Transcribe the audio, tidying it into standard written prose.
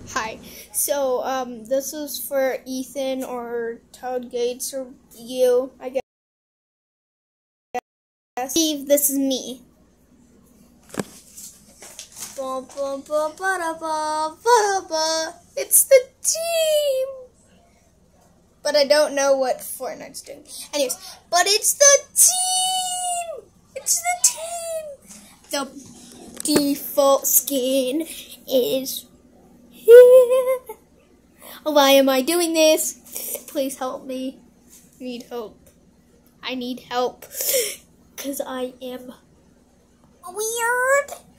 Hi. So, this is for Ethan or Todd Gates or you, I guess. Steve, this is me. It's the team! But I don't know what Fortnite's doing. Anyways, but it's the team! It's the team! The default skin is here. Why am I doing this? Please help me. I need help. I need help. Because I am weird.